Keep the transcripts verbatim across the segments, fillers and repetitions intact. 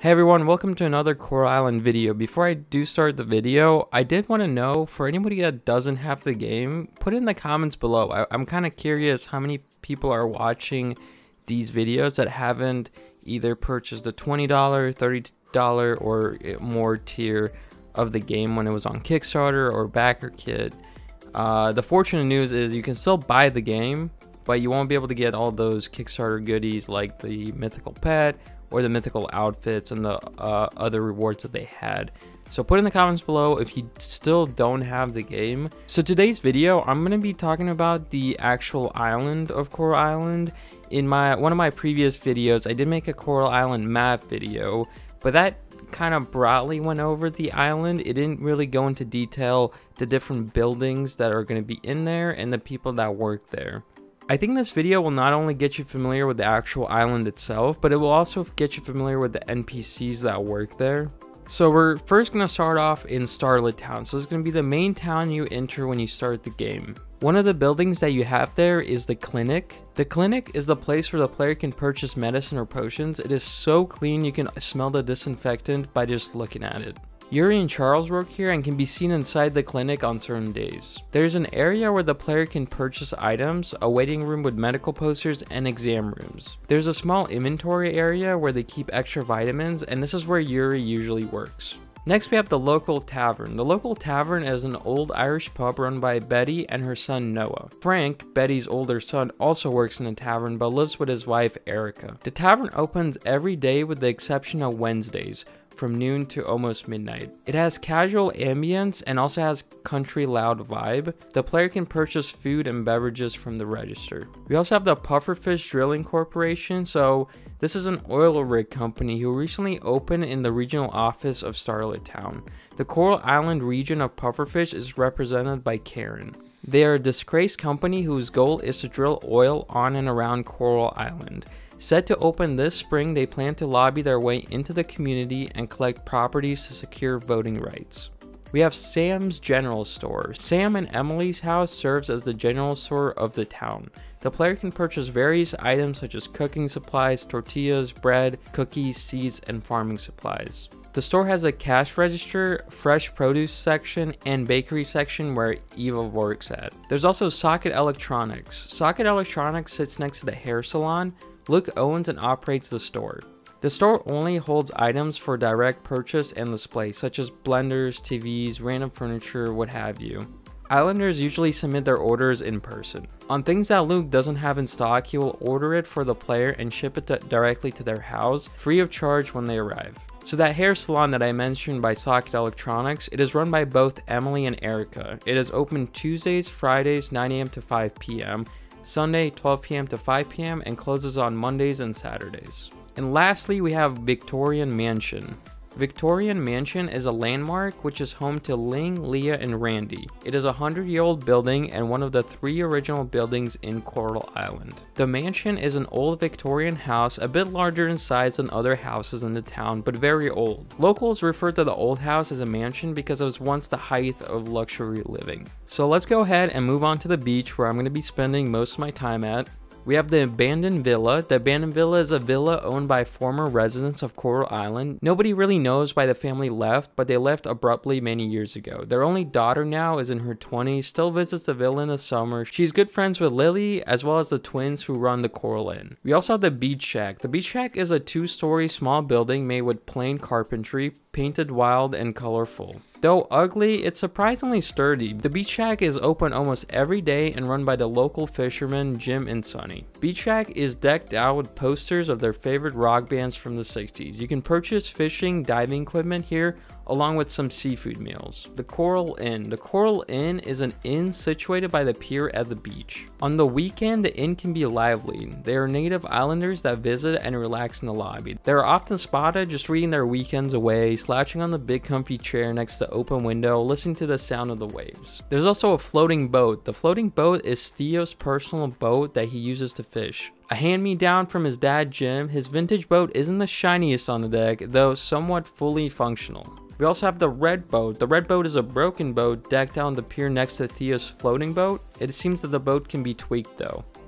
Hey everyone, welcome to another Coral Island video. Before I do start the video, I did want to know, for anybody that doesn't have the game, put it in the comments below. I, I'm kind of curious how many people are watching these videos that haven't either purchased the twenty dollar, thirty dollar, or more tier of the game when it was on Kickstarter or Backer Kit. Uh, the fortunate news is you can still buy the game, but you won't be able to get all those Kickstarter goodies like the mythical pet or the mythical outfits and the uh, other rewards that they had. So put in the comments below if you still don't have the game. So today's video, I'm going to be talking about the actual island of Coral Island. In my one of my previous videos, I did make a Coral Island map video, but that kind of broadly went over the island. It didn't really go into detail the different buildings that are going to be in there and the people that work there. I think this video will not only get you familiar with the actual island itself, but it will also get you familiar with the N P Cs that work there. So we're first going to start off in Starlit Town. So it's going to be the main town you enter when you start the game. One of the buildings that you have there is the clinic. The clinic is the place where the player can purchase medicine or potions. It is so clean you can smell the disinfectant by just looking at it. Yuri and Charles work here and can be seen inside the clinic on certain days. There's an area where the player can purchase items, a waiting room with medical posters, and exam rooms. There's a small inventory area where they keep extra vitamins, and this is where Yuri usually works. Next we have the local tavern. The local tavern is an old Irish pub run by Betty and her son Noah. Frank, Betty's older son, also works in the tavern but lives with his wife Erica. The tavern opens every day with the exception of Wednesdays, from noon to almost midnight. It has casual ambience and also has country loud vibe. The player can purchase food and beverages from the register. We also have the Pufferfish Drilling Corporation. So this is an oil rig company who recently opened in the regional office of Starlit Town. The Coral Island region of Pufferfish is represented by Karen. They are a disgraced company whose goal is to drill oil on and around Coral Island. Set to open this spring, they plan to lobby their way into the community and collect properties to secure voting rights. We have Sam's General Store. Sam and Emily's house serves as the general store of the town. The player can purchase various items such as cooking supplies, tortillas, bread, cookies, seeds, and farming supplies. The store has a cash register, fresh produce section, and bakery section where Eva works at. There's also Socket Electronics. Socket Electronics sits next to the hair salon. Luke owns and operates the store. The store only holds items for direct purchase and display, such as blenders, T Vs, random furniture, what have you. Islanders usually submit their orders in person. On things that Luke doesn't have in stock, he will order it for the player and ship it to directly to their house, free of charge when they arrive. So that hair salon that I mentioned by Socket Electronics, it is run by both Emily and Erica. It is open Tuesdays, Fridays, nine A M to five P M, Sunday, twelve P M to five P M, and closes on Mondays and Saturdays. And lastly, we have Victorian Mansion. Victorian Mansion is a landmark which is home to Ling, Leah, and Randy. It is a hundred-year-old building and one of the three original buildings in Coral Island. The mansion is an old Victorian house, a bit larger in size than other houses in the town, but very old. Locals refer to the old house as a mansion because it was once the height of luxury living. So let's go ahead and move on to the beach where I'm going to be spending most of my time at. We have the Abandoned Villa. The Abandoned Villa is a villa owned by former residents of Coral Island. Nobody really knows why the family left, but they left abruptly many years ago. Their only daughter now is in her twenties, still visits the villa in the summer. She's good friends with Lily, as well as the twins who run the Coral Inn. We also have the Beach Shack. The Beach Shack is a two-story small building made with plain carpentry, painted wild and colorful. Though ugly, it's surprisingly sturdy. The Beach Shack is open almost every day and run by the local fishermen Jim and Sunny. Beach Shack is decked out with posters of their favorite rock bands from the sixties. You can purchase fishing, diving equipment here, along with some seafood meals. The Coral Inn. The Coral Inn is an inn situated by the pier at the beach. On the weekend, the inn can be lively. They are native islanders that visit and relax in the lobby. They are often spotted just reading their weekends away, slouching on the big comfy chair next to the open window, listening to the sound of the waves. There's also a floating boat. The floating boat is Theo's personal boat that he uses to fish. A hand-me-down from his dad Jim, his vintage boat isn't the shiniest on the deck, though somewhat fully functional. We also have the Red Boat. The Red Boat is a broken boat decked out on the pier next to Theo's floating boat. It seems that the boat can be tweaked though.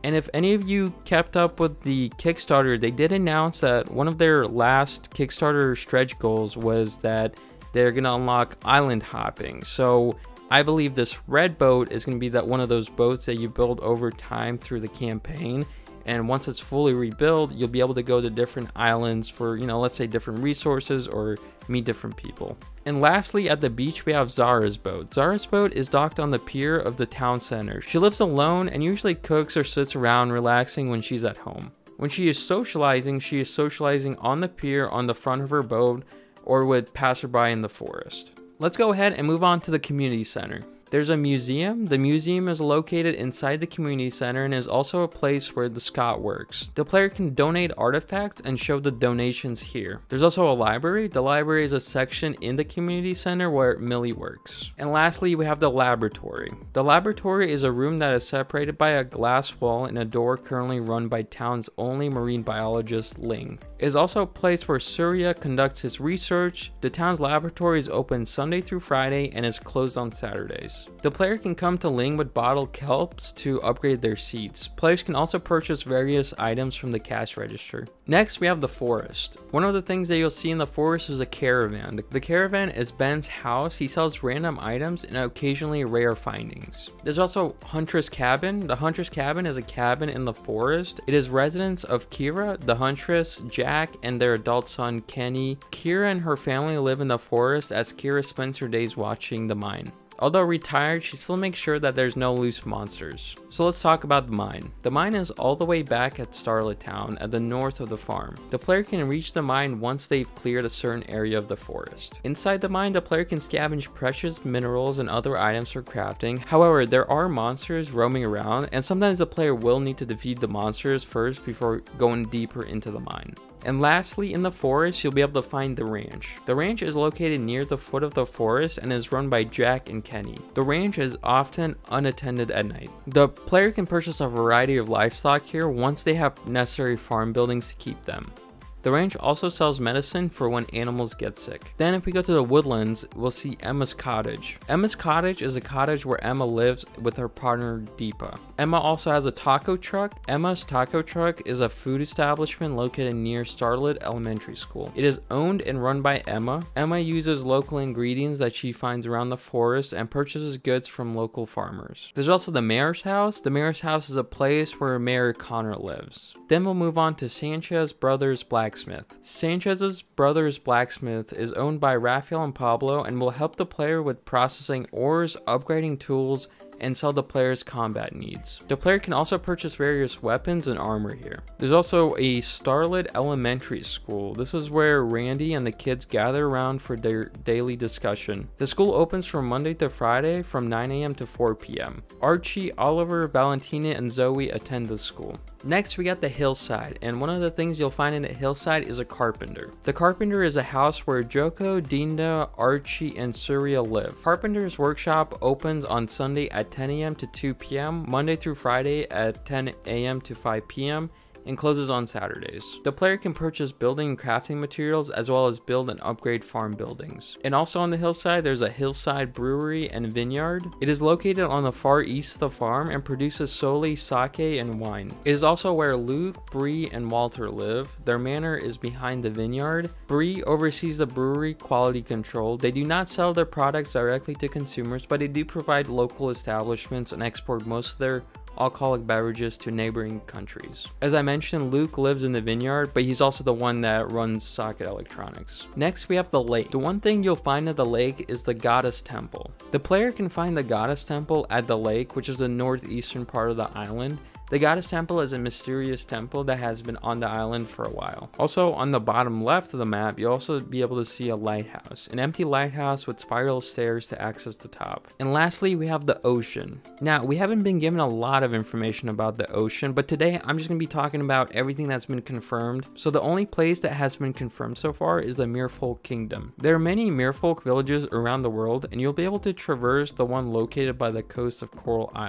And if any of you kept up with the Kickstarter, they did announce that one of their last Kickstarter stretch goals was that they're going to unlock island hopping. So I believe this red boat is going to be that one of those boats that you build over time through the campaign. And once it's fully rebuilt, you'll be able to go to different islands for, you know, let's say different resources or meet different people. And lastly, at the beach, we have Zara's boat. Zara's boat is docked on the pier of the town center. She lives alone and usually cooks or sits around relaxing when she's at home. When she is socializing, she is socializing on the pier on the front of her boat or with passerby in the forest. Let's go ahead and move on to the community center. There's a museum. The museum is located inside the community center and is also a place where the Scot works. The player can donate artifacts and show the donations here. There's also a library. The library is a section in the community center where Millie works. And lastly, we have the laboratory. The laboratory is a room that is separated by a glass wall and a door currently run by town's only marine biologist, Ling. It is also a place where Surya conducts his research. The town's laboratory is open Sunday through Friday and is closed on Saturdays. The player can come to Ling with bottled kelps to upgrade their seats. Players can also purchase various items from the cash register. Next, we have the forest. One of the things that you'll see in the forest is a caravan. The caravan is Ben's house. He sells random items and occasionally rare findings. There's also Huntress Cabin. The Huntress Cabin is a cabin in the forest. It is residence of Kira, the Huntress, Jack, and their adult son, Kenny. Kira and her family live in the forest as Kira spends her days watching the mine. Although retired, she still makes sure that there's no loose monsters. So let's talk about the mine. The mine is all the way back at Starlit Town at the north of the farm. The player can reach the mine once they've cleared a certain area of the forest. Inside the mine, the player can scavenge precious minerals and other items for crafting. However, there are monsters roaming around, and sometimes the player will need to defeat the monsters first before going deeper into the mine. And lastly, in the forest, you'll be able to find the ranch. The ranch is located near the foot of the forest and is run by Jack and Kenny. The ranch is often unattended at night. The player can purchase a variety of livestock here once they have necessary farm buildings to keep them. The ranch also sells medicine for when animals get sick. Then if we go to the woodlands, we'll see Emma's cottage. Emma's cottage is a cottage where Emma lives with her partner Deepa. Emma also has a taco truck. Emma's taco truck is a food establishment located near Starlit Elementary School. It is owned and run by Emma. Emma uses local ingredients that she finds around the forest and purchases goods from local farmers. There's also the mayor's house. The mayor's house is a place where Mayor Connor lives. Then we'll move on to Sanchez Brothers Blacksmith. Sanchez's Brothers Blacksmith is owned by Raphael and Pablo and will help the player with processing ores, upgrading tools, and sell the player's combat needs. The player can also purchase various weapons and armor here. There's also a Starlit Elementary School. This is where Randy and the kids gather around for their daily discussion. The school opens from Monday to Friday from nine A M to four P M Archie, Oliver, Valentina, and Zoe attend the school. Next, we got the Hillside, and one of the things you'll find in the Hillside is a carpenter. The carpenter is a house where Joko, Dinda, Archie, and Surya live. Carpenter's workshop opens on Sunday at ten A M to two P M, Monday through Friday at ten A M to five P M, and closes on Saturdays. The player can purchase building and crafting materials as well as build and upgrade farm buildings. And also on the hillside, there's a hillside brewery and vineyard. It is located on the far east of the farm and produces solely sake and wine. It is also where Luke, Bree, and Walter live. Their manor is behind the vineyard. Bree oversees the brewery quality control. They do not sell their products directly to consumers, but they do provide local establishments and export most of their alcoholic beverages to neighboring countries. As I mentioned, Luke lives in the vineyard, but he's also the one that runs Socket Electronics. Next, we have the lake. The one thing you'll find at the lake is the Goddess Temple. The player can find the Goddess Temple at the lake, which is the northeastern part of the island. The Goddess Temple is a mysterious temple that has been on the island for a while. Also, on the bottom left of the map, you'll also be able to see a lighthouse, an empty lighthouse with spiral stairs to access the top. And lastly, we have the ocean. Now, we haven't been given a lot of information about the ocean, but today I'm just going to be talking about everything that's been confirmed. So the only place that has been confirmed so far is the Merfolk Kingdom. There are many Merfolk villages around the world, and you'll be able to traverse the one located by the coast of Coral Island.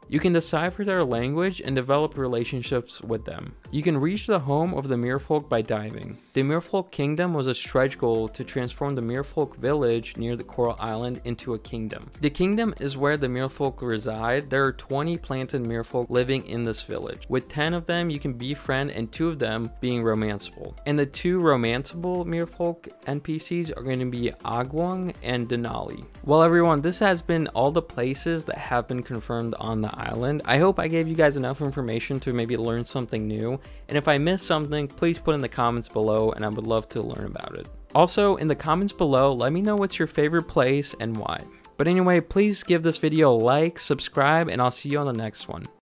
You can decipher their language and develop relationships with them. You can reach the home of the Merfolk by diving. The Merfolk Kingdom was a stretch goal to transform the Merfolk village near the Coral Island into a kingdom. The kingdom is where the Merfolk reside. There are twenty planted Merfolk living in this village. With ten of them, you can befriend, and two of them being romanceable. And the two romanceable Merfolk N P Cs are going to be Agwong and Denali. Well everyone, this has been all the places that have been confirmed on the island. I hope I gave you guys enough information to maybe learn something new, and if I missed something, please put in the comments below and I would love to learn about it. Also, in the comments below, let me know what's your favorite place and why. But anyway, please give this video a like, subscribe, and I'll see you on the next one.